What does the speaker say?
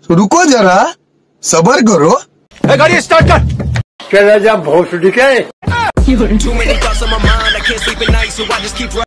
रुको जरा, सबर करो। गाड़ी स्टार्ट कर। क्या राजा भोसड़ी के